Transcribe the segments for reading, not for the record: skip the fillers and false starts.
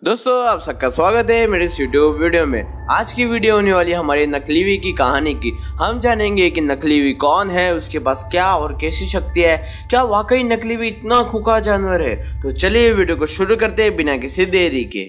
दोस्तों आप सबका स्वागत है मेरे इस यूट्यूब वीडियो में। आज की वीडियो होने वाली हमारी नकलीवी की कहानी की। हम जानेंगे कि नकलीवी कौन है, उसके पास क्या और कैसी शक्ति है, क्या वाकई नकलीवी इतना खूंखार जानवर है। तो चलिए वीडियो को शुरू करते हैं बिना किसी देरी के।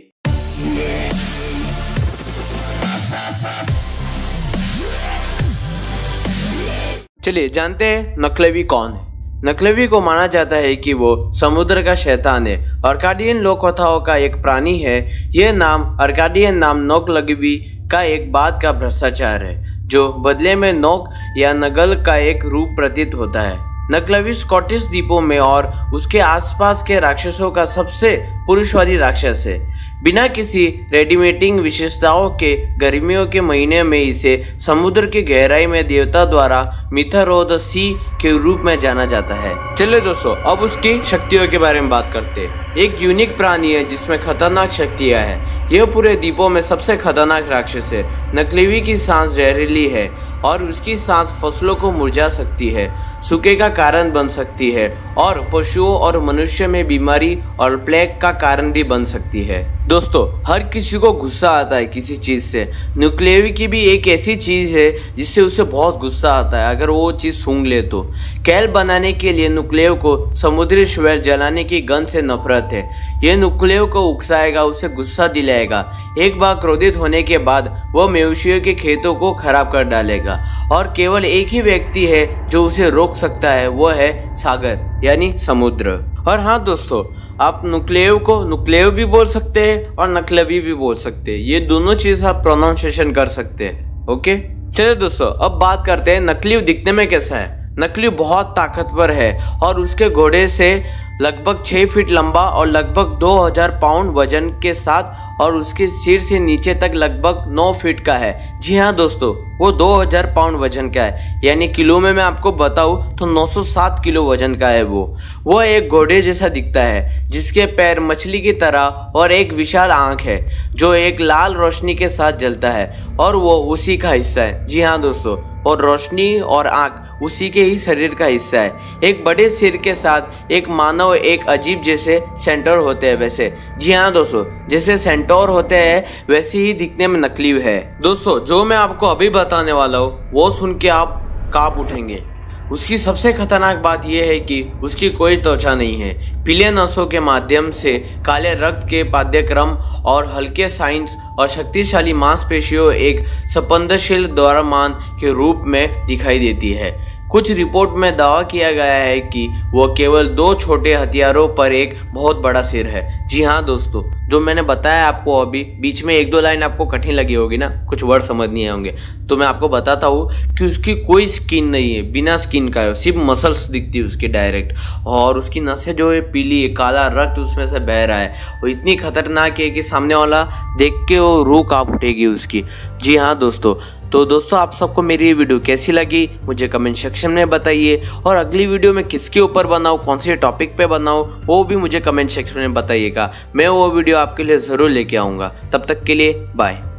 चलिए जानते हैं नकलीवी कौन है। नकलीवी को माना जाता है कि वो समुद्र का शैतान है। अर्काडियन लोक कथाओं का एक प्राणी है। यह नाम अर्काडियन नाम नोकलगवी का एक बात का भ्रष्टाचार है, जो बदले में नोक या नगल का एक रूप प्रतीत होता है। नकलवी स्कॉटिश द्वीपों में और उसके आसपास के राक्षसों का सबसे पुरुषवादी राक्षस है। बिना किसी रेडिमेटिंग विशेषताओं के गर्मियों के महीने में इसे समुद्र की गहराई में देवता द्वारा मिथर ऑफ द सी के रूप में जाना जाता है। चलिए दोस्तों, अब उसकी शक्तियों के बारे में बात करते हैं। एक यूनिक प्राणी है जिसमें खतरनाक शक्तियां हैं। यह पूरे द्वीपों में सबसे खतरनाक राक्षस है। नकलीवी की सांस जहरीली है और उसकी सांस फसलों को मुरझा सकती है, सूखे का कारण बन सकती है और पशुओं और मनुष्य में बीमारी और प्लेग का कारण भी बन सकती है। दोस्तों, हर किसी को गुस्सा आता है किसी चीज से। नकलीवी की भी एक ऐसी चीज है जिससे उसे बहुत गुस्सा आता है अगर वो चीज सूंघ ले तो। कैल बनाने के लिए नुक्लेव को समुद्री श्वेल जलाने की गंध से नफरत है। यह नुक्लेव को उकसाएगा, उसे गुस्सा दिलाएगा। एक बार क्रोधित होने के बाद वह मवेशियों के खेतों को खराब कर डालेगा और केवल एक ही व्यक्ति है जो उसे रोक सकता है, वह है सागर यानी समुद्र। और हाँ दोस्तों, आप नुक्लेव को नुक्लेव भी बोल सकते हैं और नकलवी भी बोल सकते हैं। ये दोनों चीज आप प्रोनाउंसिएशन कर सकते हैं। ओके, चलिए दोस्तों, अब बात करते हैं नकलीव दिखने में कैसा है। नकलीव बहुत ताकतवर है और उसके घोड़े से लगभग 6 फीट लंबा और लगभग 2000 पाउंड वजन के साथ और उसके सिर से नीचे तक लगभग 9 फीट का है। जी हाँ दोस्तों, वो 2000 पाउंड वजन का है, यानी किलो में मैं आपको बताऊं तो 907 किलो वजन का है। वो एक घोड़े जैसा दिखता है जिसके पैर मछली की तरह और एक विशाल आंख है जो एक लाल रोशनी के साथ जलता है और वो उसी का हिस्सा है। जी हाँ दोस्तों, और रोशनी और आंख उसी के ही शरीर का हिस्सा है। एक बड़े सिर के साथ एक मानव एक अजीब जैसे सेंटोर होते हैं वैसे। जी हाँ दोस्तों, जैसे सेंटोर होते हैं वैसे ही दिखने में नकलीव है। दोस्तों, जो मैं आपको अभी बताने वाला हूँ वो सुन के आप कांप उठेंगे। उसकी सबसे खतरनाक बात यह है कि उसकी कोई त्वचा नहीं है। पीले नसों के माध्यम से काले रक्त के पाठ्यक्रम और हल्के साइंस और शक्तिशाली मांसपेशियों एक स्पंदनशील द्रव्यमान के रूप में दिखाई देती है। कुछ रिपोर्ट में दावा किया गया है कि वो केवल 2 छोटे हथियारों पर एक बहुत बड़ा सिर है। जी हाँ दोस्तों, जो मैंने बताया आपको अभी, बीच में 1-2 लाइन आपको कठिन लगी होगी ना, कुछ वर्ड समझ नहीं आए होंगे, तो मैं आपको बताता हूँ कि उसकी कोई स्किन नहीं है, बिना स्किन का है, सिर्फ मसल्स दिखती है उसकी डायरेक्ट। और उसकी नसें जो है पीली है, काला रक्त उसमें से बह रहा है। वो इतनी खतरनाक है कि सामने वाला देख के वो रूह कांप उठेगी उसकी। जी हाँ दोस्तों, तो दोस्तों आप सबको मेरी ये वीडियो कैसी लगी मुझे कमेंट सेक्शन में बताइए, और अगली वीडियो में किसके ऊपर बनाऊँ, कौन से टॉपिक पे बनाऊँ, वो भी मुझे कमेंट सेक्शन में बताइएगा। मैं वो वीडियो आपके लिए ज़रूर लेके आऊँगा। तब तक के लिए बाय।